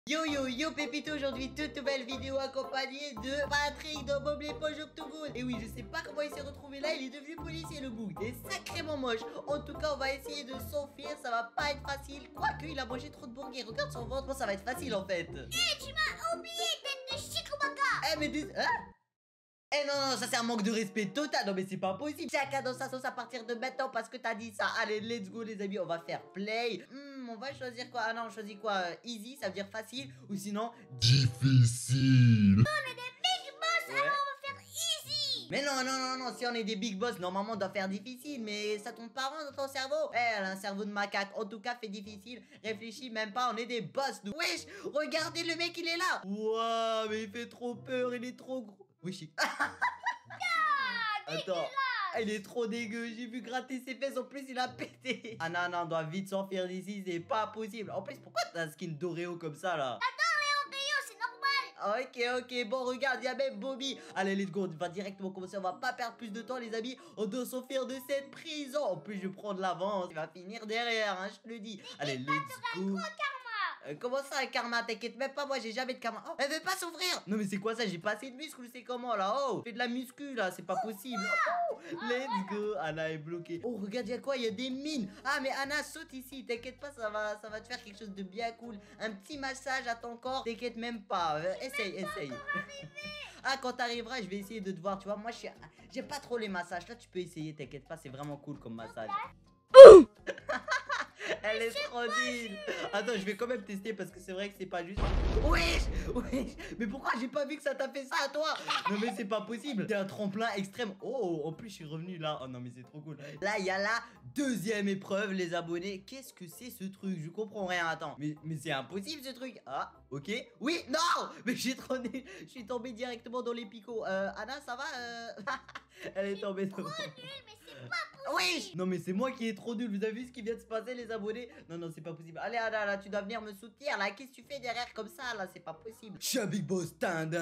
Yo yo yo Pépito, aujourd'hui toute nouvelle vidéo accompagnée de Patrick dans Bob l'éponge Octogone. Et oui, je sais pas comment il s'est retrouvé là, il est devenu policier le bout. Il est sacrément moche. En tout cas, on va essayer de s'enfuir, ça va pas être facile. Quoique, il a mangé trop de burgers, regarde son ventre, ça va être facile en fait. Eh, tu m'as oublié, tête de Shikumaka. Eh mais hein? Eh non, non, ça c'est un manque de respect total. Non mais c'est pas possible. Chacun dans sa sauce à partir de maintenant parce que t'as dit ça. Allez, let's go les amis, on va faire play. On va choisir quoi? Ah non, on choisit quoi? Easy, ça veut dire facile. Ou sinon difficile. On est des big boss, alors on va faire easy. Mais non, non, non, non, si on est des big boss, normalement on doit faire difficile. Mais ça tombe pas rond dans ton cerveau. Eh, elle a un cerveau de macaque. En tout cas, fait difficile. Réfléchis même pas, on est des boss nous. Wesh, regardez le mec, il est là. Ouah, mais il fait trop peur, il est trop gros. Wesh. Attends. Il est trop dégueu, j'ai vu gratter ses fesses, en plus il a pété. Ah non, non, on doit vite s'enfuir d'ici, c'est pas possible. En plus, pourquoi t'as un skin d'Oreo comme ça là? C'est normal. Ok, ok, bon regarde, il y a même Bobby. Allez, let's go, on va directement commencer, on va pas perdre plus de temps les amis. On doit s'enfuir de cette prison. En plus, je prends de l'avance, il va finir derrière, hein, je te le dis. Allez, let's go. Comment ça un karma? T'inquiète même pas, moi j'ai jamais de karma. Oh, elle veut pas s'ouvrir. Non mais c'est quoi ça? J'ai pas assez de muscles, c'est comment là? Oh, fais de la muscu là, c'est pas possible. Oh, let's go. Anna est bloquée. Oh regarde, y'a quoi? Il y a des mines. Ah mais Anna, saute ici, t'inquiète pas, ça va te faire quelque chose de bien cool. Un petit massage à ton corps, t'inquiète même pas. Essaye. Ah, quand t'arriveras, je vais essayer de te voir, tu vois. Moi j'ai pas trop les massages. Là tu peux essayer, t'inquiète pas, c'est vraiment cool comme massage. Elle est trop nulle. Attends, je vais quand même tester parce que c'est vrai que c'est pas juste. Wesh, wesh. Mais pourquoi j'ai pas vu que ça t'a fait ça à toi? Non mais c'est pas possible. C'est un tremplin extrême. Oh, en plus je suis revenu là. Oh non mais c'est trop cool. Là il y a la deuxième épreuve les abonnés. Qu'est-ce que c'est ce truc? Je comprends rien. Attends. Mais c'est impossible ce truc. Ah, ok. Oui, non. Mais j'ai trop nul. Je suis tombé directement dans les picots. Anna, ça va? Elle est tombée trop. Nul, mais c'est pas Wesh. Non mais c'est moi qui est trop nul. Vous avez vu ce qui vient de se passer les abonnés? Non non c'est pas possible. Allez Anna là tu dois venir me soutenir là. Qu'est-ce que tu fais derrière comme ça là? C'est pas possible. Je suis un big boss.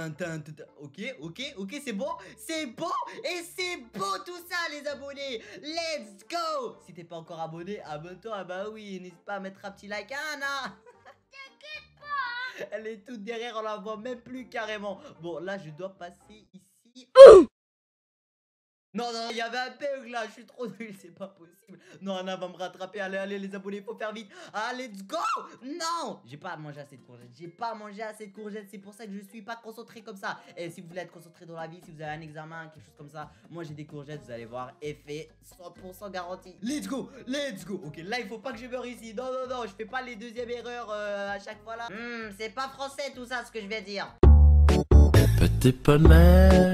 Ok c'est bon. C'est bon. Et c'est beau tout ça les abonnés. Let's go. Si t'es pas encore abonné, abonne-toi. Ah bah oui, n'hésite pas à mettre un petit like hein, Anna. T'inquiète pas. Elle est toute derrière, on la voit même plus carrément. Bon là je dois passer ici. Non, non, il y avait un bug là, je suis trop nul, c'est pas possible. Non, Anna va me rattraper, allez, les abonnés, faut faire vite. Ah, let's go. Non, j'ai pas mangé assez de courgettes, c'est pour ça que je suis pas concentré comme ça. Et si vous voulez être concentré dans la vie, si vous avez un examen, quelque chose comme ça, moi j'ai des courgettes, vous allez voir, effet 100% garanti. Let's go. Ok, là il faut pas que je meure ici. Non, je fais pas les deuxièmes erreurs à chaque fois là. C'est pas français tout ça ce que je vais dire. Petit poney,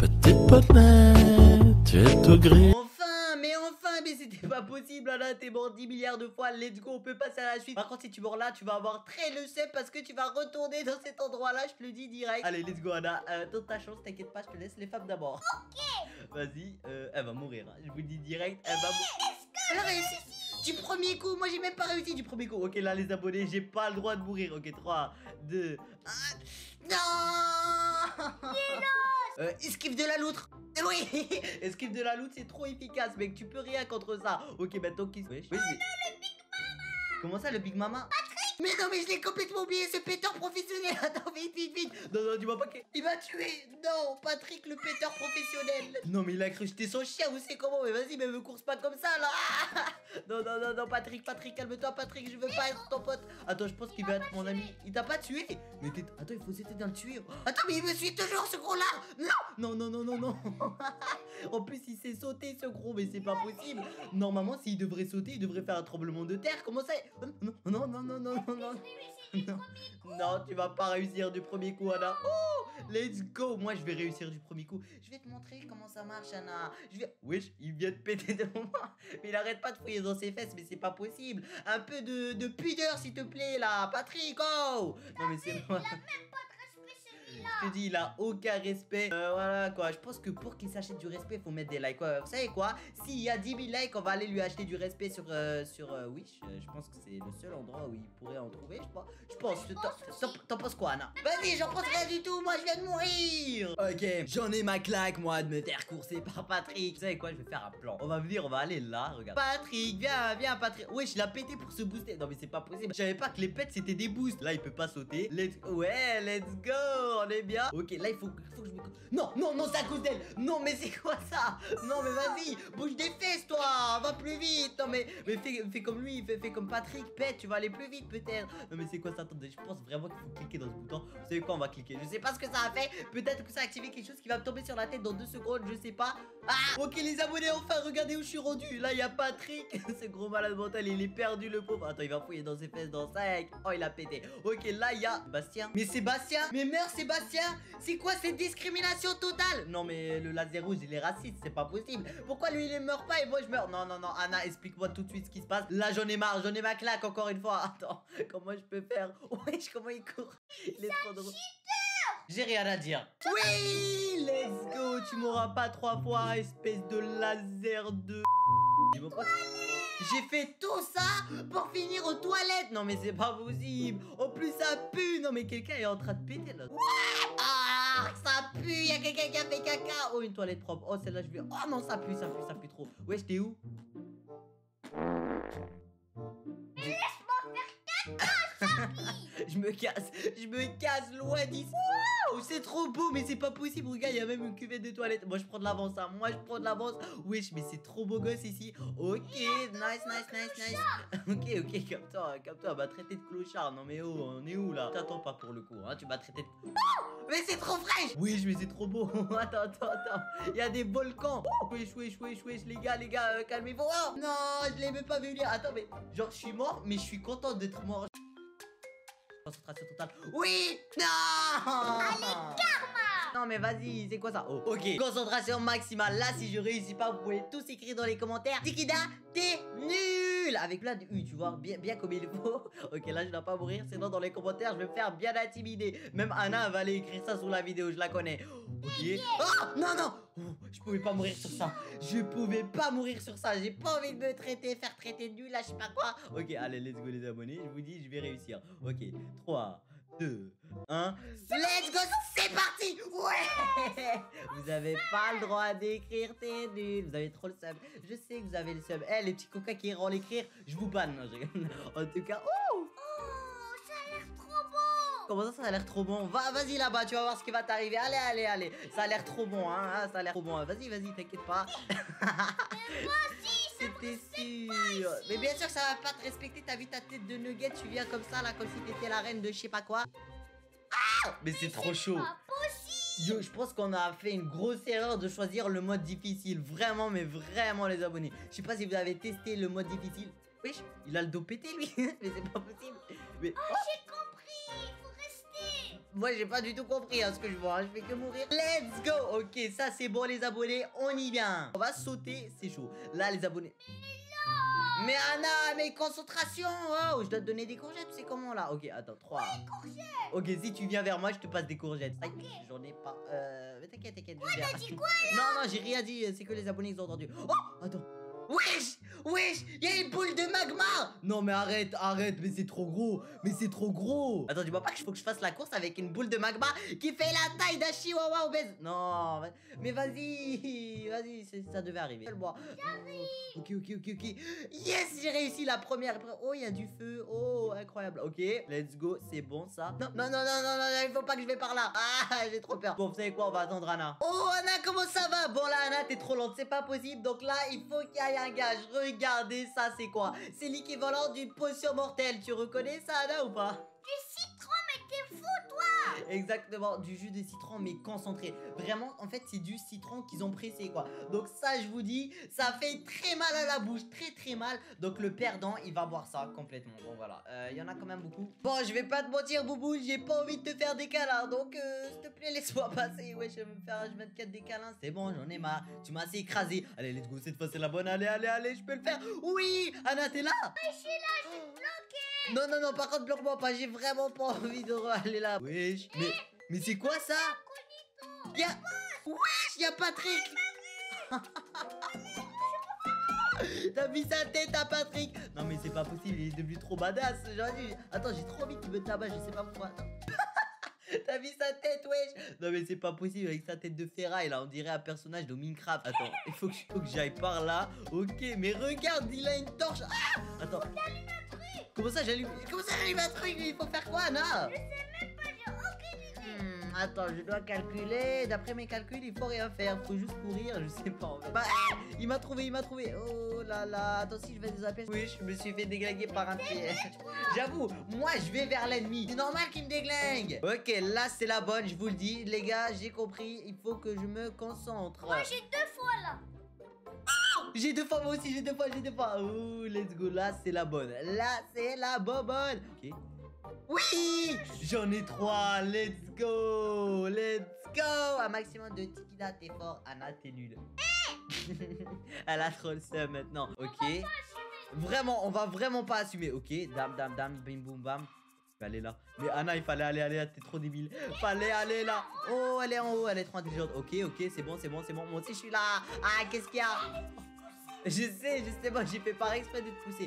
tu es tout gris. Enfin, mais c'était pas possible, Anna, t'es mort 10 milliards de fois, let's go, on peut passer à la suite. Par contre, si tu meurs là, tu vas avoir très le seum parce que tu vas retourner dans cet endroit-là, je te le dis direct. Allez, let's go, Anna, tente ta chance, t'inquiète pas, je te laisse les femmes d'abord. Ok. Vas-y, elle va mourir, hein. Je vous le dis direct, elle va mourir. Elle a réussi du premier coup, moi j'ai même pas réussi du premier coup. Ok, là, les abonnés, j'ai pas le droit de mourir. Ok, 3, 2, 1. Non. Esquive de la loutre. Oui. Esquive de la loutre, c'est trop efficace, mec. Tu peux rien contre ça. Ok, maintenant qui... Wesh, mais... Le Big Mama. Comment ça, le Big Mama? Mais non, mais je l'ai complètement oublié, ce péteur professionnel. Attends, vite. Non, dis-moi pas qu'il m'a tué. Non, Patrick, le péteur professionnel. Non, mais il a cru que j'étais son chien, vous savez comment? Mais vas-y, mais me course pas comme ça, là. Non, Patrick, calme-toi, Patrick, je veux pas être ton pote. Attends, je pense qu'il va être mon ami. Il t'a pas tué? Mais attends, il faut essayer de le tuer. Attends, mais il me suit toujours, ce gros-là. Non. En plus, il s'est sauté, ce gros, mais c'est pas possible. Normalement, s'il devrait sauter, il devrait faire un tremblement de terre. Comment ça? Non. Non, tu vas pas réussir du premier coup, Anna. Oh, let's go. Moi, je vais réussir du premier coup. Je vais te montrer comment ça marche, Anna. Wesh, il vient de péter devant moi. Mais il arrête pas de fouiller dans ses fesses, mais c'est pas possible. Un peu de pudeur, s'il te plaît, là. Patrick, oh. Non, mais c'est moi. Il a même pas de respect, Je te dis, il a aucun respect. Voilà quoi. Je pense que pour qu'il s'achète du respect, faut mettre des likes. Quoi. Vous savez quoi? S'il y a 10 000 likes, on va aller lui acheter du respect sur Wish. Je pense que c'est le seul endroit où il pourrait en trouver. Je pense. T'en penses quoi, Anna? Vas-y, j'en pense rien du tout. Moi, je viens de mourir. Ok, j'en ai ma claque, moi, de me faire courser par Patrick. Vous savez quoi? Je vais faire un plan. On va venir, on va aller là. Regarde. Patrick, viens, Patrick. Wesh, il a pété pour se booster. Non, mais c'est pas possible. Je savais pas que les pets c'était des boosts. Là, il peut pas sauter. Ouais, let's go. On est bien. Ok, là, il faut que je me. Non, c'est à cause d'elle. Non, mais c'est quoi ça? Non, mais vas-y, bouge des fesses, toi. Va plus vite. Non, mais fais comme lui. Fais comme Patrick. Pète, tu vas aller plus vite, peut-être. Non, mais c'est quoi ça? Attendez, je pense vraiment qu'il faut cliquer dans ce bouton. Vous savez quoi? On va cliquer. Je sais pas ce que ça a fait. Peut-être que ça a activé quelque chose qui va me tomber sur la tête dans 2 secondes. Je sais pas. Ah, ok, les abonnés, enfin, regardez où je suis rendu. Là, il y a Patrick. Ce gros malade mental, il est perdu, le pauvre. Attends, il va fouiller dans ses fesses dans 5. Oh, il a pété. Ok, là, il y a Bastien. Mais Sébastien, mais meurs, Sébastien. C'est quoi cette discrimination totale? Non, mais le laser rouge, il est raciste. C'est pas possible. Pourquoi lui, il ne meurt pas et moi, je meurs? Non, Anna, explique-moi tout de suite ce qui se passe. Là, j'en ai marre. J'en ai ma claque encore une fois. Attends, comment je peux faire? Wesh, comment il court? Il est trop drôle. J'ai rien à dire. Oui, let's go. Tu m'auras pas 3 fois, espèce de laser de... J'ai fait tout ça pour finir aux toilettes. Non mais c'est pas possible. En plus ça pue. Non mais quelqu'un est en train de péter là. Ah, ça pue. Il y a quelqu'un qui a fait caca. Oh, une toilette propre. Oh, celle-là je vais... Oh non, ça pue trop. Wesh, t'es où? Mais laisse-moi faire caca. Je me casse loin d'ici. Wow, c'est trop beau, mais c'est pas possible. Regarde, il y a même une cuvette de toilette. Moi, je prends de l'avance, hein. Wesh, mais c'est trop beau gosse ici. Ok, nice. Ok, calme-toi. Bah, traiter de clochard. Non, mais oh, on est où là? T'attends pas pour le coup, hein. Tu m'as traité de... Oh, mais c'est trop fraîche. Wesh, mais c'est trop beau. Attends. Il y a des volcans. Wesh, les gars, calmez-vous. Oh, non, je l'ai même pas vu venir. Attends, mais genre, je suis mort, mais je suis content d'être mort. Concentration totale. Oui. Non. Allez, karma. Non mais vas-y, c'est quoi ça? Oh, ok. Concentration maximale. Là, si je réussis pas, vous pouvez tous écrire dans les commentaires. Tikida, t'es nul. Avec plein de U, tu vois, bien comme il faut. Ok, là, je dois pas mourir. Sinon, dans les commentaires, je vais me faire bien intimider. Même Anna va aller écrire ça sous la vidéo, je la connais. Ok. Oh, non. Oh, je pouvais pas mourir sur ça. J'ai pas envie de me faire traiter de nul, là, je sais pas quoi. Ok, allez, let's go les abonnés. Je vous dis, je vais réussir. Ok, 3, 2, 1. Let's go, c'est parti. Ouais. Vous avez pas le droit d'écrire t'es nul. Vous avez trop le seum. Je sais que vous avez le seum. Eh, les petits coca qui iront l'écrire, je vous banne. Non, en tout cas, Oh, ça a l'air trop bon. comment ça a l'air trop bon? Vas-y là-bas, tu vas voir ce qui va t'arriver. Allez. Ça a l'air trop bon, hein. Ça a l'air trop bon. Vas-y, t'inquiète pas. Mais moi aussi, c'était sûr. Mais bien sûr que ça va pas te respecter. T'as vu ta tête de nugget, tu viens comme ça là, comme si t'étais la reine de je sais pas quoi. Ah, mais c'est trop chaud. pas possible. Yo, je pense qu'on a fait une grosse erreur de choisir le mode difficile. Vraiment, mais vraiment les abonnés. Je sais pas si vous avez testé le mode difficile. Wesh, il a le dos pété lui. Mais c'est pas possible. Mais... Oh, j'ai compris. Il faut rester. Moi j'ai pas du tout compris ce que je vois, je fais que mourir. Let's go. Ok, ça c'est bon les abonnés, on y vient. On va sauter, c'est chaud. Là les abonnés. Mais Anna, mais concentration. Oh, je dois te donner des courgettes, c'est comment là? Ok, attends, 3. Des courgettes. Ok, si tu viens vers moi, je te passe des courgettes. J'en ai pas. Mais t'inquiète. Ouais, t'as dit quoi? Non, j'ai rien dit, c'est que les abonnés ils ont entendu. Oh, attends. Wesh, il y a une boule de magma. Non mais arrête, mais c'est trop gros. Attends, dis-moi pas qu'il faut que je fasse la course avec une boule de magma qui fait la taille d'un chihuahua obèse. Non, mais vas-y, ça devait arriver. Ok. Yes, j'ai réussi la première. Oh, il y a du feu. Oh, incroyable. Ok, let's go, c'est bon ça. Non, il faut pas que je vais par là. Ah, j'ai trop peur. Bon, vous savez quoi, on va attendre Anna. Oh, Anna, comment ça va? Bon là, Anna, t'es trop lente, c'est pas possible. Donc là, il faut qu'il y ait un gage. Regardez ça, c'est quoi? C'est l'équivalent d'une potion mortelle. Tu reconnais ça, Anna, ou pas? Du citron, mais t'es fou, toi. Exactement, du jus de citron mais concentré. Vraiment, en fait, c'est du citron qu'ils ont pressé, quoi. Donc ça, je vous dis, ça fait très mal à la bouche, très mal. Donc le perdant, il va boire ça complètement. Bon, voilà, il y en a quand même beaucoup. Bon, je vais pas te mentir, Boubou, j'ai pas envie de te faire des câlins. Donc, s'il te plaît, laisse-moi passer. Ouais, je vais me faire H24 des câlins. C'est bon, j'en ai marre. Tu m'as assez écrasé. Allez, let's go, cette fois, c'est la bonne. Allez, je peux le faire. Oui, Anna, t'es là? Je suis là, je suis bloquée. Non, par contre, bloque-moi pas. J'ai vraiment pas envie de aller là. Wesh, Mais c'est quoi ça? Wesh, y'a Patrick. T'as mis sa tête à Patrick. Non mais c'est pas possible, il est devenu trop badass. Attends, j'ai trop envie qu'il me tabasse, je sais pas pourquoi. Attends. T'as mis sa tête, wesh. Non mais c'est pas possible avec sa tête de ferraille là, on dirait un personnage de Minecraft. Attends, il faut que j'aille par là. Ok, mais regarde, il a une torche. Ah, attends. Comment ça j'allume un truc? Il faut faire quoi, Anna? Je sais même pas, j'ai aucune idée. Attends, je dois calculer. D'après mes calculs, il faut rien faire. Faut juste courir, je sais pas en fait. Bah, il m'a trouvé. Oh là là. Attends, si je vais des appels. Oui, je me suis fait déglinguer par un piège. J'avoue, moi je vais vers l'ennemi. C'est normal qu'il me déglingue. Ok, là c'est la bonne, je vous le dis. Les gars, j'ai compris. Il faut que je me concentre. Moi, j'ai 2 fois là. J'ai 2 fois, moi aussi, j'ai 2 fois. Oh, let's go. Là, c'est la bonne. Là, c'est la bonne. Ok. Oui, j'en ai 3. Let's go. Un maximum de Tikida, t'es fort. Anna, t'es nulle. Elle a trop le seum maintenant. Ok. Vraiment, on va vraiment pas assumer. Ok. Dame, bim, boum, bam. Je vais aller là. Mais Anna, il fallait aller là. T'es trop débile. Fallait aller là. Oh, elle est en haut. Elle est trop intelligente. Ok. C'est bon. Moi aussi, je suis là. Ah, qu'est-ce qu'il y a? Je sais pas, j'ai fait par exprès de te pousser.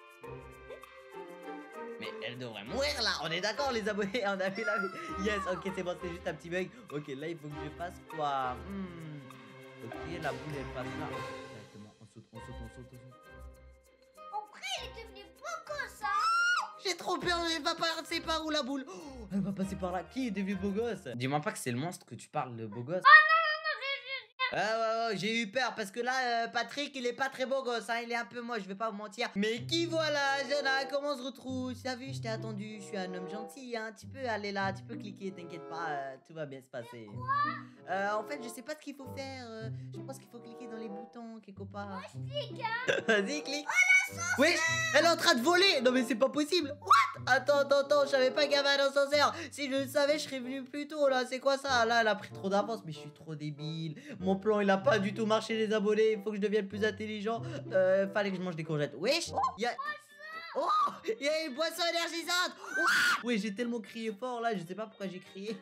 Mais elle devrait mourir là, on est d'accord les abonnés, on a vu la vie. Yes, ok, c'est bon, c'est juste un petit bug. Ok, là il faut que je fasse quoi? Ok, la boule elle passe là. Directement, on saute. En vrai, il est devenu beau ça. J'ai trop peur, elle va passer par où la boule? Oh, elle va passer par là, qui est devenu beau gosse? Dis-moi pas que c'est le monstre que tu parles de beau gosse. Ouais, j'ai eu peur parce que là, Patrick, il est pas très beau gosse, hein, il est un peu moche, je vais pas vous mentir. Mais qui voilà, Jana, comment on se retrouve? Tu as vu, je t'ai attendu, je suis un homme gentil, hein, tu peux aller là, tu peux cliquer, t'inquiète pas, tout va bien se passer. En fait, je sais pas ce qu'il faut faire, je pense qu'il faut cliquer dans les boutons, quelque part. Moi, je clique, hein. Vas-y, clique. Oui, elle est en train de voler. Non mais c'est pas possible. What? Attends, je savais pas qu'il y avait un ascenseur. Si je le savais, je serais venu plus tôt là. C'est quoi ça? Là, elle a pris trop d'avance, mais je suis trop débile. Mon plan, il a pas du tout marché, les abonnés. Il faut que je devienne plus intelligent. Fallait que je mange des courgettes. Wesh. Il y a une boisson énergisante. Oui, j'ai tellement crié fort là, je sais pas pourquoi j'ai crié.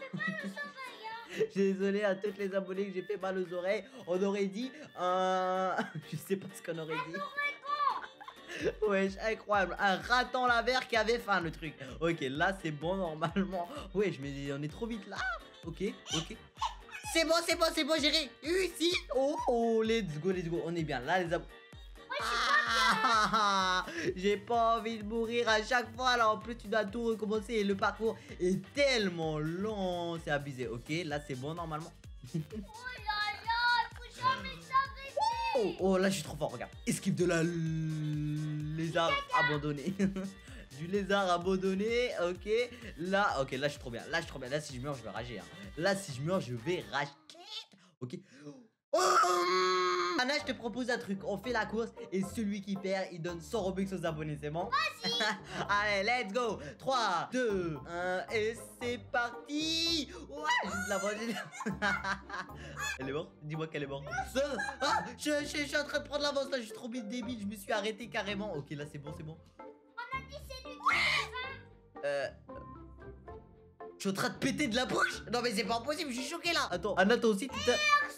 Désolé à toutes les abonnés que j'ai fait mal aux oreilles. On aurait dit je sais pas ce qu'on aurait dit. Wesh, incroyable. Un raton laveur qui avait faim, le truc. Ok, là c'est bon normalement. Wesh, mais on est trop vite là. Ok. C'est bon, j'ai réussi. Oh, let's go. On est bien là, les abonnés. J'ai pas envie de mourir à chaque fois. Là en plus tu dois tout recommencer et le parcours est tellement long. C'est abusé. Ok, là c'est bon normalement. Oh là là, il faut jamais s'arrêter. Oh là je suis trop fort, regarde. Esquive de la lézard abandonné. Du lézard abandonné. Ok, là je suis trop bien. Là si je meurs je vais rager, hein. Là si je meurs je vais rager. Ok. Anna, je te propose un truc, on fait la course et celui qui perd, il donne 100 Robux aux abonnés, c'est bon? Allez, let's go. 3, 2, 1 et c'est parti. Ouais, juste la voix. Elle est morte? Dis-moi qu'elle est morte. Je suis en train de prendre l'avance là, je suis trop débile, je me suis arrêté carrément. Ok, là c'est bon. On a dit c'est lui qui je suis en train de péter de la bouche. Non mais c'est pas possible, je suis choqué là. Attends, Anna toi aussi tu t'es...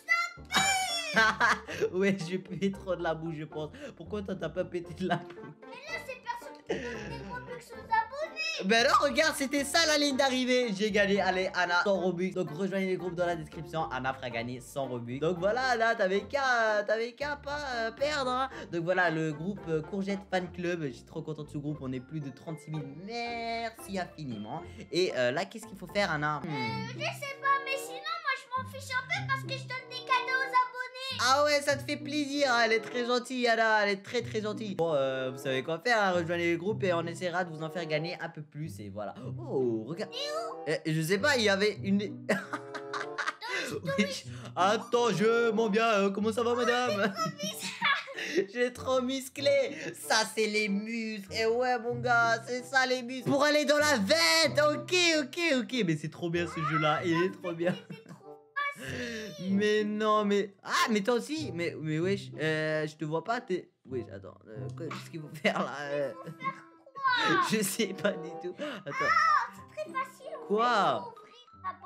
Ouais, j'ai pété trop de la bouche, je pense. Pourquoi toi t'as pas pété de la bouche? Mais là, c'est personne qui donne des Robux aux abonnés. Ben non, regarde, c'était ça la ligne d'arrivée. J'ai gagné, allez, Anna, 100 Robux. Donc rejoignez les groupes dans la description. Anna fera gagner 100 Robux. Donc voilà, Anna, t'avais qu'à pas perdre, hein. Donc voilà, le groupe Courgette Fan Club. Je suis trop content de ce groupe. On est plus de 36 000. Merci infiniment. Et là, qu'est-ce qu'il faut faire, Anna? Je sais pas, mais sinon, moi, je m'en fiche un peu parce que je donne des cadeaux aux abonnés. Ah ouais, ça te fait plaisir, elle est très gentille, Anna, elle est très gentille. Bon, vous savez quoi faire, hein, rejoignez le groupe et on essaiera de vous en faire gagner un peu plus et voilà. Oh, regarde. Je sais pas, il y avait une... Oui. Attends, je m'en viens, comment ça va madame? J'ai trop musclé. Ça c'est les muscles. Et ouais mon gars, c'est ça les muscles. Pour aller dans la vente. Ok. Mais c'est trop bien ce jeu là, il est trop bien. Mais non, mais... Ah, mais toi aussi. Mais wesh, je te vois pas, t'es... Wesh, attends, qu'est-ce qu'il faut faire là Je sais pas du tout. Attends. C'est très facile. Quoi? Ouvrir la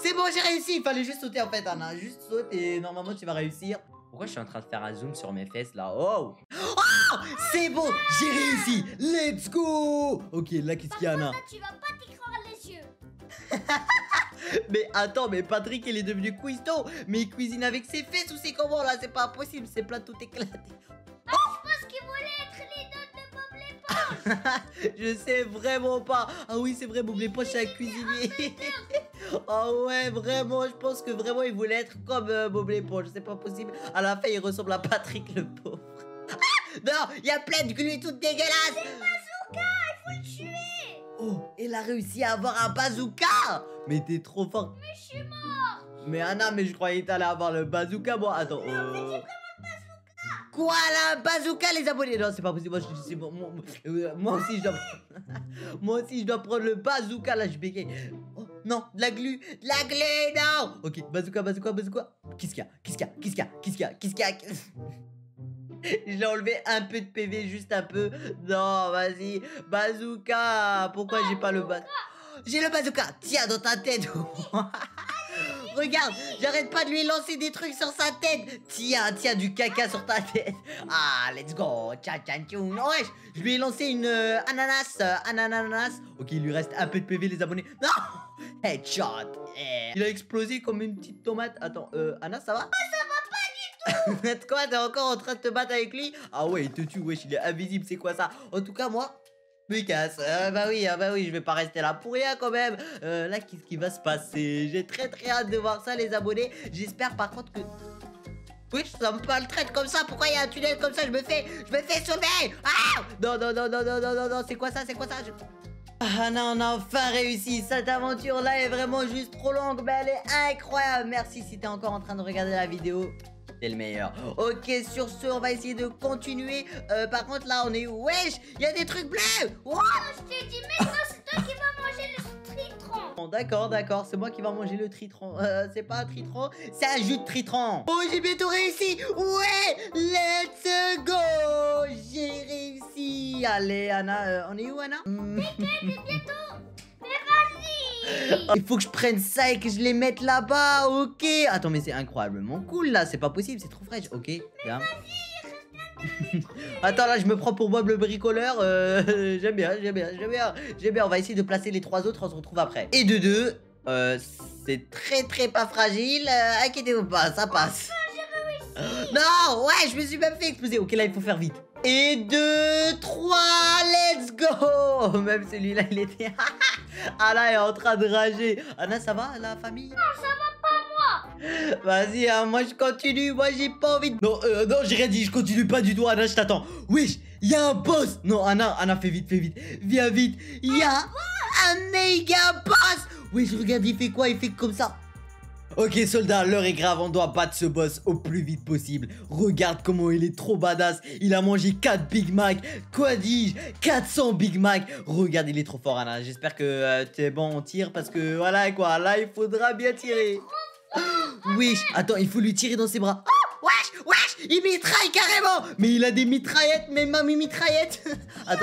C'est bon, j'ai réussi. Il fallait juste sauter en fait, Anna. Juste saute et normalement tu vas réussir. Pourquoi je suis en train de faire un zoom sur mes fesses là? Oh, c'est bon, j'ai réussi. Let's go. Ok, là qu'est-ce qu'il y a, Anna? Là, tu vas pas t'y croire les yeux. Mais attends, mais Patrick il est devenu cuistot. Mais il cuisine avec ses fesses ou c'est comment là? C'est pas possible, c'est plein tout éclaté. Je pense qu'il voulait être l'idole de Bob l'éponge. Je sais vraiment pas. Ah oui, c'est vrai, Bob l'éponge c'est un cuisinier. Oh ouais, vraiment, je pense que vraiment il voulait être comme Bob l'éponge. C'est pas possible. À la fin, il ressemble à Patrick le pauvre. Ah non, il y a plein de glu toutes dégueulasses. C'est Bazooka, il faut le tuer. Oh, elle a réussi à avoir un bazooka. Mais t'es trop fort. Mais je suis mort. Mais Anna, mais je croyais que t'allais avoir le bazooka, moi. Attends. Quoi là, bazooka les abonnés? Non, c'est pas possible. Moi aussi je dois moi aussi je dois prendre le bazooka là, je bégaye. Oh non, de la glu, non. OK, bazooka. Qu'est-ce qu'il y a? J'ai enlevé un peu de PV, juste un peu. Non, vas-y, bazooka. Pourquoi j'ai pas le bazooka? J'ai le bazooka. Tiens dans ta tête. Regarde, j'arrête pas de lui lancer des trucs sur sa tête. Tiens, du caca sur ta tête. Ah, let's go. Ouais, je lui ai lancé une ananas. Ok, il lui reste un peu de PV, les abonnés. Non. Headshot. Il a explosé comme une petite tomate. Attends, Anna, ça va? Ça va pas du tout. Quoi, t'es encore en train de te battre avec lui? Ah ouais, il te tue, wesh, il est invisible, c'est quoi ça? En tout cas, moi... me casse. Bah oui, je vais pas rester là pour rien quand même. Là, qu'est-ce qui va se passer? J'ai très hâte de voir ça, les abonnés. J'espère par contre que... Oui, ça me parle traite comme ça. Pourquoi il y a un tunnel comme ça? Je me fais sauver. Ah non, c'est quoi ça? Ah non, on a enfin réussi. Cette aventure là est vraiment juste trop longue, mais elle est incroyable. Merci si t'es encore en train de regarder la vidéo. C'est le meilleur. Ok, sur ce, on va essayer de continuer. Par contre, là, on est où? Wesh, il y a des trucs bleus. Wow. Je t'ai dit maintenant, c'est toi qui vas manger le tritron. Bon, d'accord, c'est moi qui va manger le tritron. C'est pas un tritron, c'est un jus de tritron. Oh, j'ai bientôt réussi. Ouais, let's go. J'ai réussi. Allez, Anna, on est où, Anna? Bientôt. Mais vas-y. Il faut que je prenne ça et que je les mette là-bas, ok. Attends, mais c'est incroyablement cool là, c'est pas possible, c'est trop fraîche, ok. Bien. Attends, là je me prends pour Bob le bricoleur. J'aime bien. On va essayer de placer les trois autres, on se retrouve après. Et de deux, c'est très pas fragile. Inquiétez-vous pas, ça passe. Non, ouais, je me suis même fait exploser. Ok, là il faut faire vite. Et 2, 3, let's go. Même celui-là, il était... Ah là, il est en train de rager. Anna, ça va, la famille? Non, ça va pas, moi. Vas-y, hein, moi je continue. Moi j'ai pas envie de... Non, j'ai rien dit, je continue pas du tout. Anna, je t'attends. Wesh, il y a un boss. Non, Anna, fais vite. Viens vite. Il y a un méga boss. Wesh, regarde, il fait quoi? Il fait comme ça. Ok, soldat, l'heure est grave, on doit battre ce boss au plus vite possible. Regarde comment il est trop badass. Il a mangé 4 Big Mac. Quoi dis-je? 400 Big Mac. Regarde, il est trop fort, Anna. J'espère que t'es bon, on tire parce que voilà quoi. Là, il faudra bien tirer. Wesh, attends, il faut lui tirer dans ses bras. Oh, wesh, il mitraille carrément. Mais il a des mitraillettes, mais mamie mitraillette. Attends.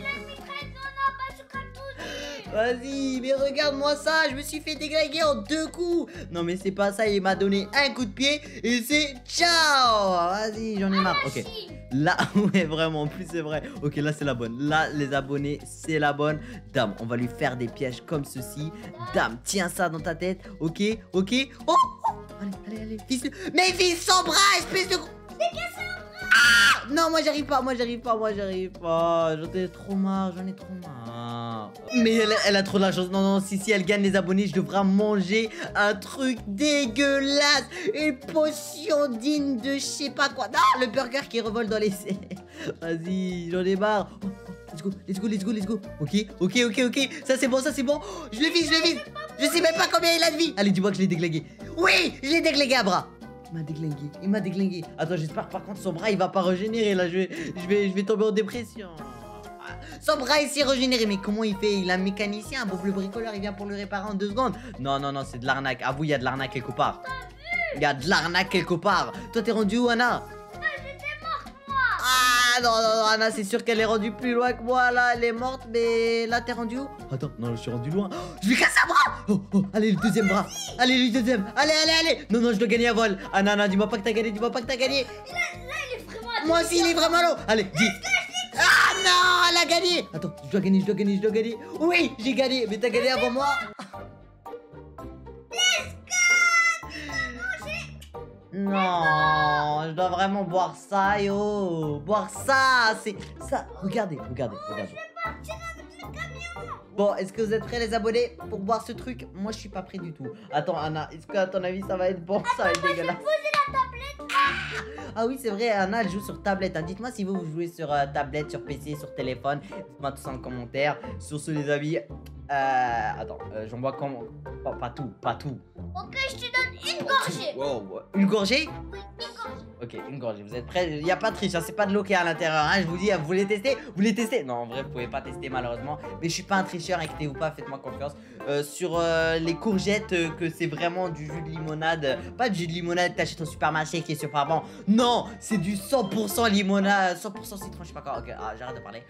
Vas-y, mais regarde-moi ça, je me suis fait déglinguer en 2 coups. Non mais c'est pas ça, il m'a donné un coup de pied et c'est ciao. Vas-y, j'en ai marre. Ok, là, ouais vraiment, en plus c'est vrai. Ok, là c'est la bonne, là les abonnés, c'est la bonne. Dame, on va lui faire des pièges comme ceci. Dame, tiens ça dans ta tête. Ok. Oh, allez, fils. Mais fils sans bras, espèce de... Ah non, moi j'arrive pas. J'en ai trop marre. Mais elle a trop de la chance. Non, si elle gagne les abonnés, je devrais manger un truc dégueulasse. Une potion digne de je sais pas quoi. Non, le burger qui revole dans les airs. Vas-y, j'en ai marre. Oh, let's go. Ok. Ça c'est bon. Je le vise. Je sais même pas combien il a de vie. Allez, dis-moi que je l'ai déglingué. Oui, je l'ai déglingué à bras. Il m'a déglingué. Attends, j'espère par contre son bras il va pas régénérer. Là, je vais tomber en dépression. Son bras il s'est régénéré. Mais comment il fait? Il a un mécanicien, Bob le bricoleur, il vient pour le réparer en 2 secondes. Non, c'est de l'arnaque. Avoue, il y a de l'arnaque quelque part. Toi, t'es rendu où, Anna? J'étais morte, moi. Ah, non, non, Anna, c'est sûr qu'elle est rendue plus loin que moi, là, elle est morte, mais là, t'es rendu où? Attends, non, je suis rendu loin. Oh, je vais casser un bras. Oh, oh, allez, le deuxième bras. Allez, le deuxième. Allez, allez, allez. Non, non, je dois gagner à vol. Anna, Anna, dis-moi pas que t'as gagné, dis-moi pas que t'as gagné. Là, il est vraiment à Moi aussi, il est vraiment lourd. Allez, dis. Ah non, elle a gagné. Attends, je dois gagner, je dois gagner, je dois gagner. Oui, j'ai gagné, mais t'as gagné avant moi. Non, je dois vraiment boire ça, yo. Boire ça, c'est ça. Regardez, regardez, regardez. Bon, est-ce que vous êtes prêts les abonnés pour boire ce truc? Moi, je suis pas prêt du tout. Attends, Anna, est-ce qu'à ton avis, ça va être bon? Ça va être dégueulasse. Ah oui, c'est vrai, Anna, elle joue sur tablette. Hein. Dites-moi si vous jouez sur tablette, sur PC, sur téléphone. Dites-moi tout ça en commentaire. Sur ce, les amis. Attends, j'en bois comment? Oh, pas tout, pas tout. Ok, je te donne une gorgée. Wow, une gorgée? Oui, une gorgée. Ok, une gorgée, vous êtes prêts? Il n'y a pas de triche, hein, c'est pas de l'eau qui est à l'intérieur, hein, je vous dis, vous voulez tester? Vous voulez tester? Non, en vrai, vous pouvez pas tester malheureusement, mais je suis pas un tricheur, inquiétez-vous pas, faites-moi confiance. Sur les courgettes, que c'est vraiment du jus de limonade, pas du jus de limonade que t'achètes au supermarché qui est super bon, non, c'est du 100% limonade, 100% citron, je sais pas quoi, ok, j'arrête de parler.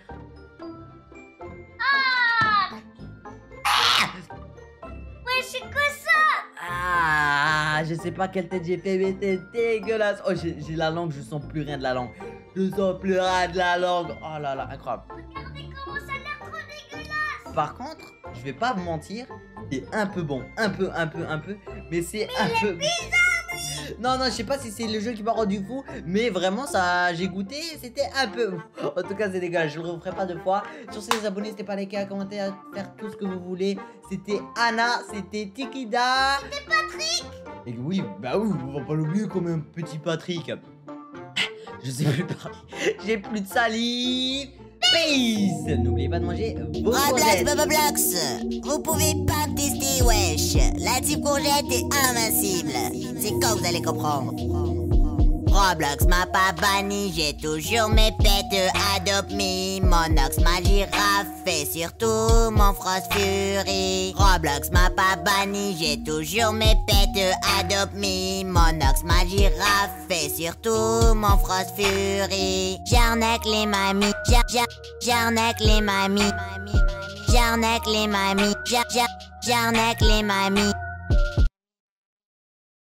Ouais, c'est quoi ça? Ah, je sais pas quelle tête j'ai fait, mais c'est dégueulasse. Oh, j'ai la langue, je sens plus rien de la langue. Je sens plus rien de la langue. Oh là là, incroyable. Regardez comment ça a l'air trop dégueulasse. Par contre, je vais pas vous mentir, c'est un peu bon. Un peu, mais c'est un peu bizarre. Non, non, je sais pas si c'est le jeu qui m'a rendu fou, mais vraiment, ça, j'ai goûté, c'était un peu ouf. En tout cas, c'est dégueulasse, je le referai pas deux fois. Sur ce, les abonnés, n'hésitez pas à liker, à commenter, à faire tout ce que vous voulez. C'était Anna, c'était Tikida. C'était Patrick. Et oui, bah oui, on va pas l'oublier quand même, petit Patrick. Je sais plus parler, j'ai plus de salive. Peace. N'oubliez pas de manger vos Roblox, courgettes. Boboblox, vous pouvez pas me tester, wesh. La type courgette est invincible. C'est quand vous allez comprendre. Roblox m'a pas banni, j'ai toujours mes pets Adopt Me. Monox ma girafe et surtout mon Frost Fury. Roblox m'a pas banni, j'ai toujours mes pets Adopt Me. Monox ma girafe et surtout mon Frost Fury. J'arnaque les mamies, j'arnaque les mamies. J'arnaque les mamies, j'arnaque les mamies.